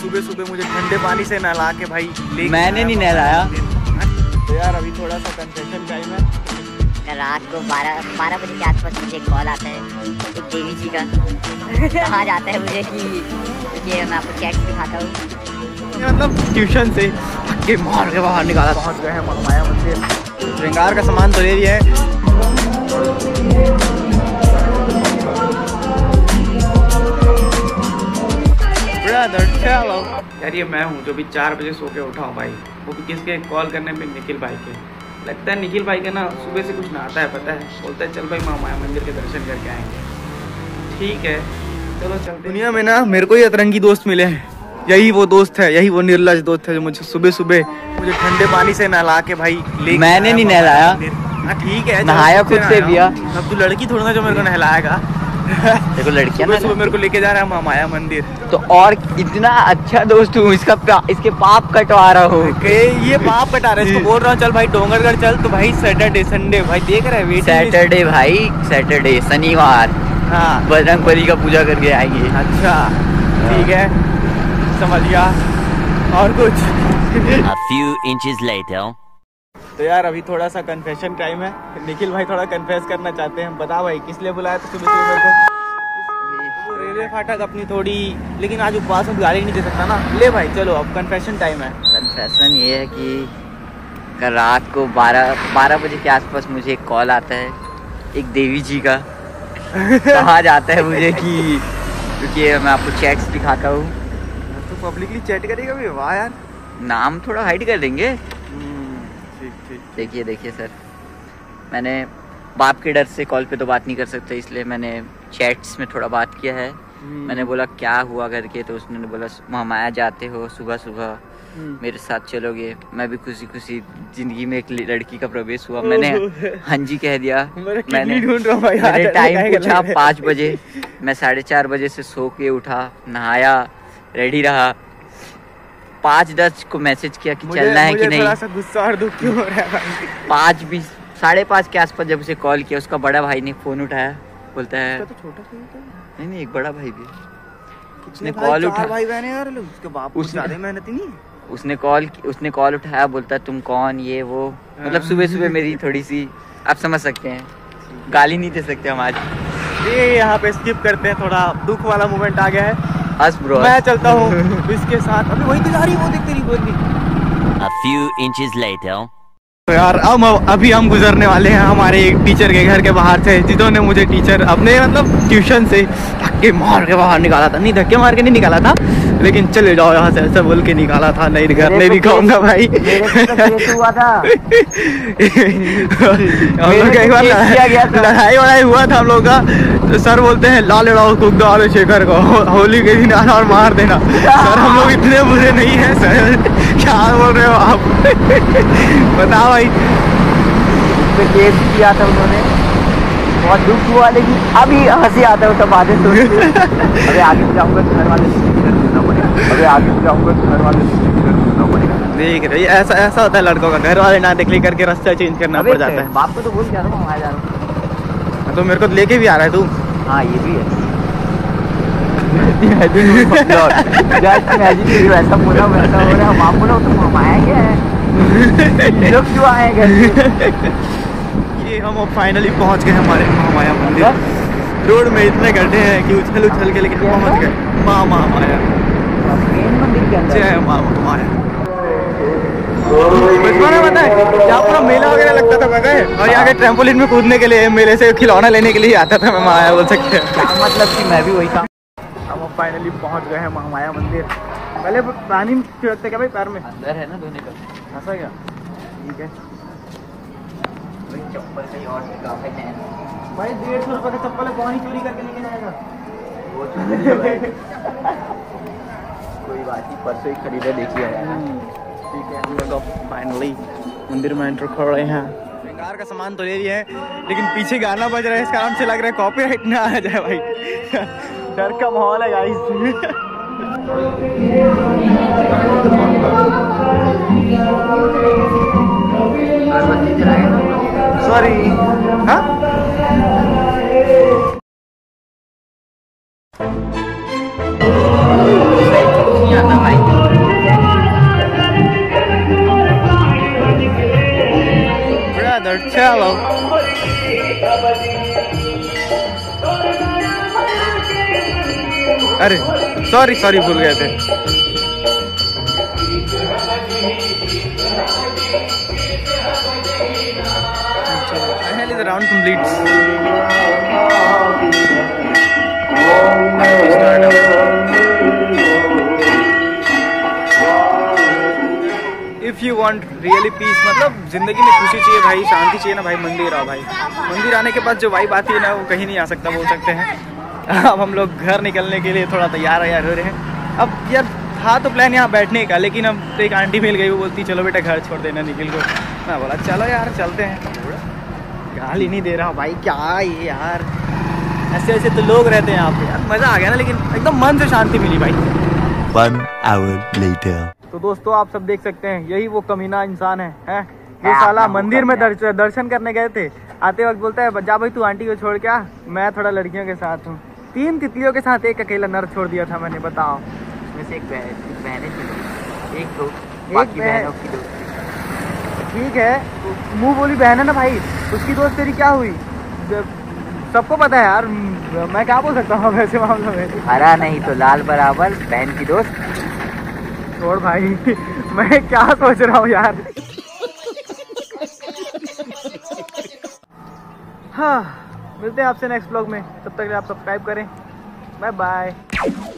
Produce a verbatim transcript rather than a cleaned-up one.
सुबह सुबह मुझे ठंडे पानी से नहला के भाई ले मैंने नहीं नहलाया। तो यार अभी थोड़ा सा कंफेशन टाइम है। रात को बारह बारह बजे के आसपास मुझे कॉल आता है एक देवी जी का। कहा जाता है मुझे कि ये मैं आपको चैट दिखाता हूँ। मतलब ट्यूशन से के मार के बाहर निकाला, पहुँच गए हैं माया मंदिर। श्रृंगार का सामान तो ले लिया है। यार ये मैं हूँ जो भी चार बजे सो के उठा हूँ भाई, वो भी किसके कॉल करने पे, निखिल भाई के। लगता है निखिल भाई का ना सुबह से कुछ ना आता है, पता है। बोलता है चल भाई माँ माया मंदिर के दर्शन करके आएंगे। ठीक है चलो चलते। दुनिया में ना मेरे को ही अतरंगी दोस्त मिले हैं, यही वो दोस्त है, यही वो निर्लज दोस्त है जो मुझे सुबह सुबह मुझे ठंडे पानी से नहला के भाई ले। मैंने नहीं नहलाया। हाँ ठीक है, नहाया खुद से भी। अब तू लड़की थोड़ा ना जो मेरे को नहलाएगा। देखो लड़कियां ना सुबह मेरे को लेके जा रहा है माया मंदिर। तो और इतना अच्छा दोस्त हूँ, इसका इसके पाप कटवा रहा हूँ। ये पाप कटा रहा है, इसको बोल रहा हूँ चल भाई डोंगरगढ़ चल। तो भाई सैटरडे संडे भाई देख रहे हैं, सैटरडे भाई सैटरडे शनिवार हाँ बजरंग बली का पूजा करके आएंगे। अच्छा ठीक है समझ गया। और कुछ A few inches later. तो यार अभी थोड़ा सा कन्फेशन टाइम है। निखिल भाई थोड़ा कन्फेस करना चाहते हैं। बता भाई किस लिए बुलाया था सुबह सुबह मेरे को? रेलवे फाटक अपनी थोड़ी, लेकिन आज उपवास में गाली नहीं दे सकता ना। ले भाई चलो अब कन्फेशन टाइम है। कन्फेशन ये है कि कल रात को बारह बारह बजे के आसपास मुझे एक कॉल आता है एक देवी जी का। कहा जाता है मुझे कि क्योंकि मैं आपको चैट्स दिखाता हूँ। तो पब्लिकली चैट करेगा भी? वाह यार, नाम थोड़ा हाइड कर देंगे। ठीक ठीक। देखिए देखिए सर, मैंने बाप के डर से कॉल पे तो बात नहीं कर सकते, इसलिए मैंने चैट्स में थोड़ा बात किया है। मैंने बोला क्या हुआ करके, तो उसने बोला महामाया जाते हो सुबह सुबह मेरे साथ चलोगे। मैं भी खुशी खुशी जिंदगी में एक लड़की का प्रवेश हुआ, मैंने हाँ जी कह दिया। मैंने मैंने टाइम पूछा पाँच बजे, मैं साढ़े चार बजे से सो के उठा, नहाया, रेडी रहा। पाँच दस को मैसेज किया कि चलना है कि नहीं। थोड़ा सा गुस्सा और दुख क्यों हो रहा है भाई? पाँच बीस साढ़े पाँच के आसपास जब उसे कॉल किया, उसका बड़ा भाई ने फोन उठाया, बोलता है तो छोटा भाई है? नहीं नहीं एक बड़ा भाई भी। उसने कॉल उठाया, भाई बहन यार उसके बाप कुछ ज्यादा मेहनती नहीं। उसने कॉल उसने कॉल उठाया, बोलता तुम कौन ये वो। मतलब सुबह सुबह मेरी थोड़ी सी आप समझ सकते हैं, गाली नहीं दे सकते हम आज। ये यहाँ पे स्किप करते हैं, थोड़ा दुख वाला मोमेंट आ गया है। हंस ब्रो, मैं चलता हूँ इसके साथ। अभी वही तो जा रही, वो देख तेरी बोल रही। A few inches later. तो यार अब अभी हम गुजरने वाले हैं हमारे एक टीचर के घर के बाहर से, जिन्होंने मुझे टीचर अपने मतलब ट्यूशन से धक्के मार के बाहर निकाला था। नहीं धक्के मार के नहीं निकाला था, लेकिन चले जाओ यहाँ से ऐसा बोल के निकाला था। नहीं घर नहीं दिखाऊंगा भाई। हुआ था एक बार लड़ाई वड़ाई हुआ था हम लोग का, तो सर बोलते हैं ला लड़ाओ कुकदार शेखर को होली के दिन आना और मार देना। सर हम लोग इतने बुरे नहीं है सर, क्या बोल रहे हो आप? बताओ भाई। पे केस किया था उन्होंने, बहुत दुख हुआ, लेकिन अभी हंसी आता है सब बातें सुन। अभी आगे जाऊंगा तो घर वाले अभी आगे जाऊंगा तो घर वाले देख रही ऐसा ऐसा होता है लड़कों का, घर वाले ना देख ले करके रास्ता चेंज करना पड़ जाता है। बाप को तो बोल के आ रहा हूँ, जा रहा हूँ। तो मेरे को लेके भी आ रहा है तू? हाँ ये भी है। वैसा बोला वैसा हो रहा है। बाप बोला तो घुमाया क्या है, लोग क्यों आए घर? ये हम फाइनली पहुंच गए हमारे महामाया मंदिर। रोड में इतने गड्ढे हैं कि उछल उछल के लेकिन पहुंच गए माँ महामाया। जय माँ महामाया। पता है यहाँ पूरा मेला वगैरह लगता था, पता है? और यहाँ के ट्रैम्पोलिन में कूदने के लिए, मेले से खिलौना लेने के लिए आता था मैं माया, बोल सकते हैं। क्या मतलब कि मैं भी वही था। हम फाइनली पहुंच गए हैं महामाया मंदिर। पहले पानी छिड़कते क्या भाई पैर में? अंदर है ना धोने का। ऐसा क्या? ठीक है चप्पल कहीं और है भाई। डेढ़ सौ रुपये का चप्पल है, पानी चोरी करके लेके जाएगा वो कोई बात नहीं, परसों ही खरीदे, देखिए। ठीक है हम लोग फाइनली मंदिर में एंटर कर रहे हैं। श्रृंगार का सामान तो ले लिए हैं, लेकिन पीछे गाना बज रहा है, इस कारण से लग रहा है कॉपीराइट ना आ जाए भाई। डर का माहौल है गाइस। सॉरी हाँ भाई। आओ। अरे सॉरी सॉरी भूल गए थे। Finally the round completes. If you want really peace, मतलब जिंदगी में खुशी चाहिए भाई, शांति चाहिए ना भाई, मंदिर आओ भाई। मंदिर आने के बाद जो वाइब आती है ना, वो कहीं नहीं आ सकता बोल सकते हैं। अब हम लोग घर निकलने के लिए थोड़ा तैयार तैयार हो रहे हैं। अब यार था तो प्लान यहाँ बैठने का, लेकिन अब तो एक आंटी मिल गई, वो बोलती चलो बेटा घर छोड़ देना निखिल को। मैं बोला चलो यार चलते हैं। गाली नहीं दे रहा हूँ भाई, क्या ये यार, ऐसे ऐसे तो लोग रहते हैं यहाँ पे यार। मज़ा आ गया ना, लेकिन एकदम मन से शांति मिली भाई। One hour later. तो दोस्तों आप सब देख सकते हैं, यही वो कमीना इंसान है, है? ये साला मंदिर में दर्श, दर्शन करने गए थे, आते वक्त बोलता है जा भाई तू आंटी को छोड़ क्या, मैं थोड़ा लड़कियों के साथ हूँ। तीन तितलियों के साथ एक अकेला नर छोड़ दिया था मैंने, बताओ। उसमें से एक बहन थी, एक दो एक बाकी बहन- बहनों की दोस्ती। ठीक है, मुंह बोली बहन है ना भाई, उसकी दोस्त तेरी क्या हुई? जब- सबको पता है यार, मैं क्या बोल सकता हूँ वैसे मामलों में। हरा नहीं तो लाल बराबर, बहन की दोस्त। छोड़ भाई मैं क्या सोच रहा हूँ यार। हाँ, मिलते हैं आपसे नेक्स्ट व्लॉग में, तब तक आप सब्सक्राइब करें। Bye bye.